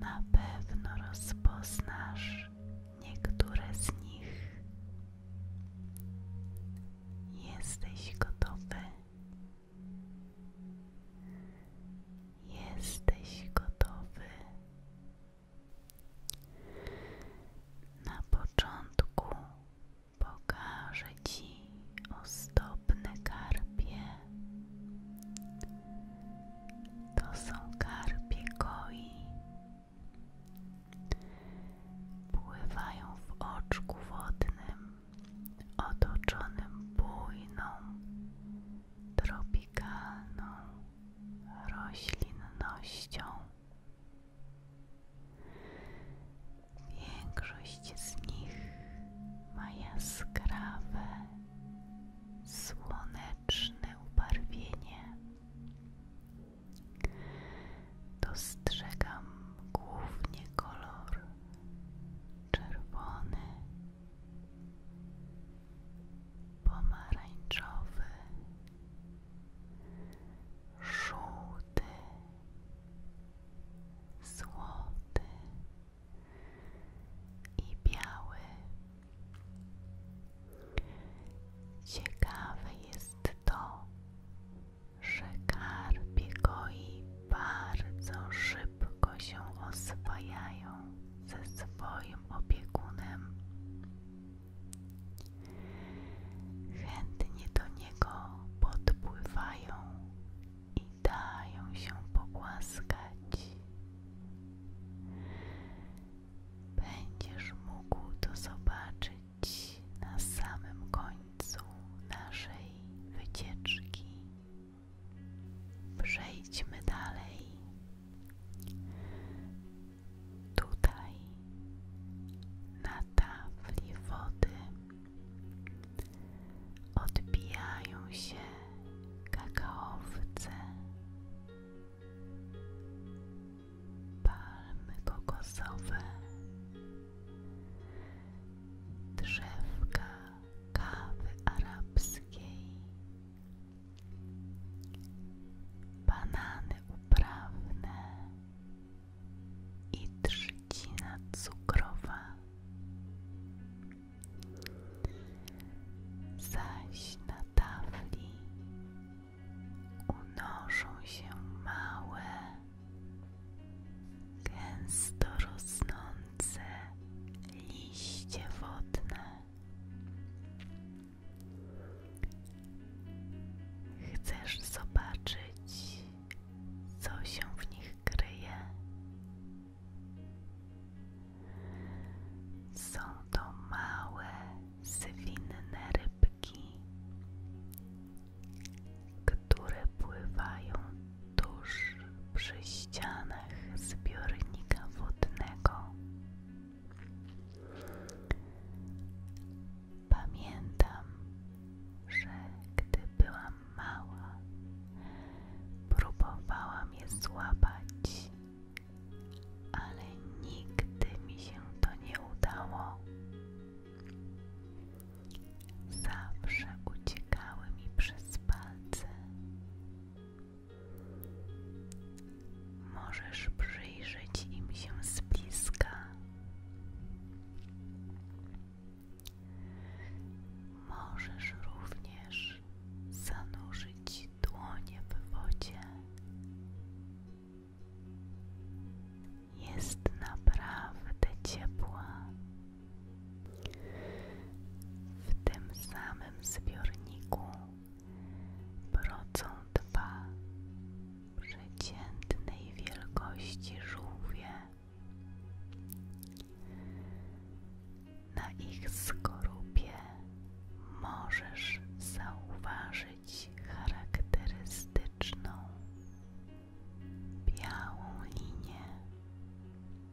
Na pewno rozpoznasz niektóre z nich. Jesteś gotowy. Jesteś gotowy. Na początku pokażę Ci ozdobne karpie. To są karpie koi. Pływają w oczku wodnym, otoczonym bujną, tropikalną roślinnością. Większość z nich ma jaskrawe, słoneczne ubarwienie. Dostrzegam głównie kolor czerwony, pomarańczowy, żółty, złoty i biały. Ciekawe jest to, że karpie koi bardzo szybko się oswajają ze swoim opiekunem. Chętnie do niego podpływają i dają się pogłaskać. Będziesz mógł to zobaczyć na samym końcu naszej wycieczki. Przejdźmy dalej. Tutaj na tafli wody odbijają się kakaowce, palmy kokosowe, drzewka kawy arabskiej, banany uprawne i trzcina cukrowa. Zaś na tafli unoszą się małe, gęsto rosnące liście wodne. Chcesz zobaczyć, co się w nich kryje? Są to małe, zwinne rybki, które pływają tuż przy ścianach zbiornika wodnego. Pamiętam, że gdy byłam mała, próbowałam je złapać, ale nigdy mi się to nie udało. Zawsze uciekały mi przez palce. Możesz przyjrzeć im się z bliska. Możesz również zanurzyć dłonie w wodzie. Jest naprawdę ciepła. W tym samym zbiorniku brodzą dwa przeciętnej wielkości żółwie. Na ich skorupie możesz zauważyć charakterystyczną białą linię.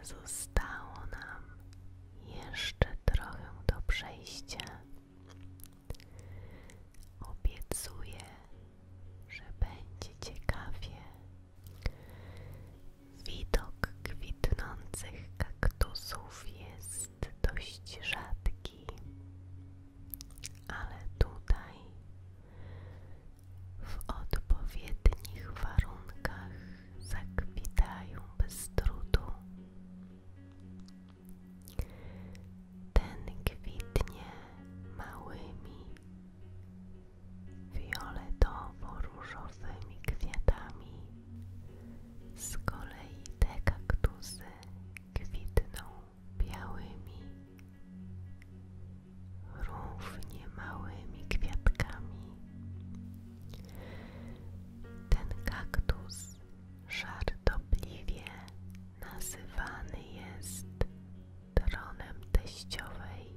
zostało nam jeszcze trochę do przejścia. Obiecuję, że będzie ciekawie. Widok kwitnących kaktusów jest dość rzadki, ale tutaj w odpowiednich warunkach zakwitają bez trudu. Ten kwitnie małymi, fioletowo-różowymi kwiatami. Z kolei te kaktusy kwitną białymi, równie małymi kwiatkami. Ten kaktus żartobliwie nazywany jest tronem teściowej.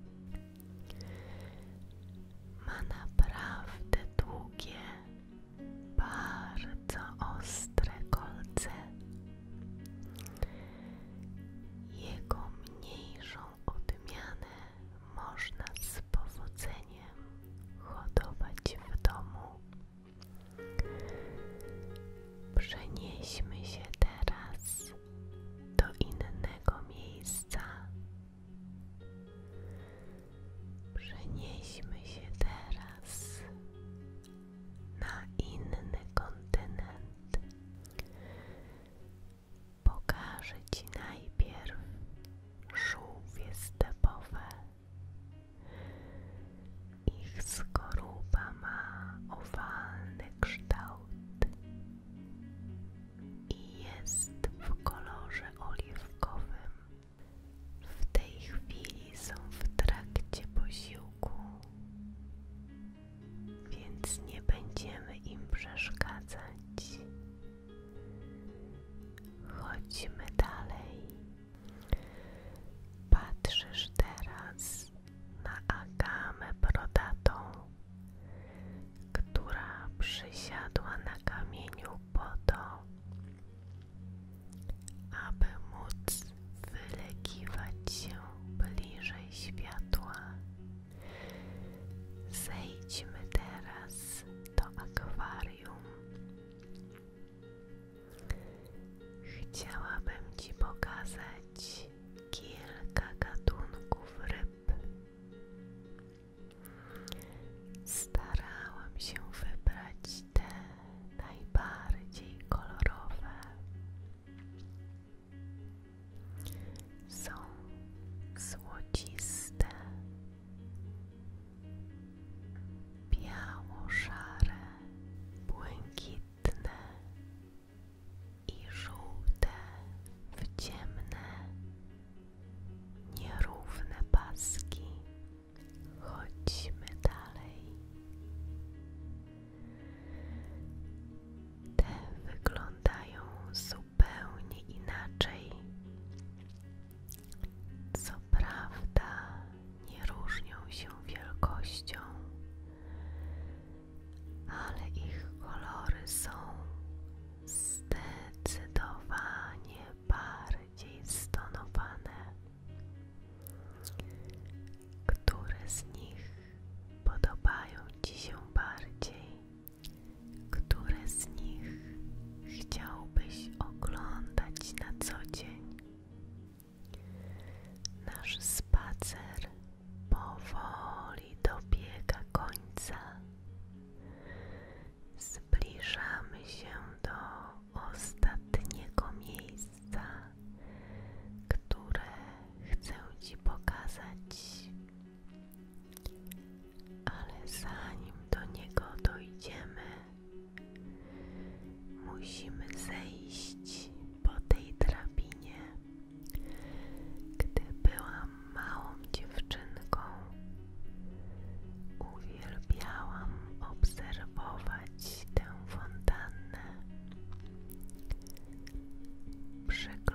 Ma naprawdę długie, bardzo ostre kolce. Jego mniejszą odmianę można z powodzeniem hodować w domu. Przenieśmy się teraz do innego miejsca. Przenieśmy się teraz na inny kontynent. Pokażę Ci najpierw żółwie stepowe. Ich skorupa ma owalny kształt i jest w kolorze oliwkowym. W tej chwili są w trakcie posiłku, więc nie będziemy im przeszkadzać. Chodźmy dalej. Patrzysz teraz na agamę brodatą, która przysiadła na kamieniu po to, aby móc wylegiwać się bliżej światła. Zejdźmy teraz do akwarium. Chciałabym Ci pokazać kilka gatunków ryb. Starałam się wybrać te najbardziej kolorowe. Są złociste, biało-szare, błękitne i żółte w ciemne, nierówne paski. Chodźmy dalej. Te wyglądają zupełnie inaczej. Co prawda nie różnią się wielkością, ale ich kolory są zdecydowanie bardziej stonowane. Które z nich podobają Ci się bardziej? Które z nich chciałbyś oglądać na co dzień? Nasz spacer powoli dobiega końca. Zbliżamy się do ostatniego miejsca, które chcę Ci pokazać. Ale zanim do niego dojdziemy, musimy zejść po tej drabinie. Gdy byłam małą dziewczynką, uwielbiałam obserwować tę fontannę. Przyglądałam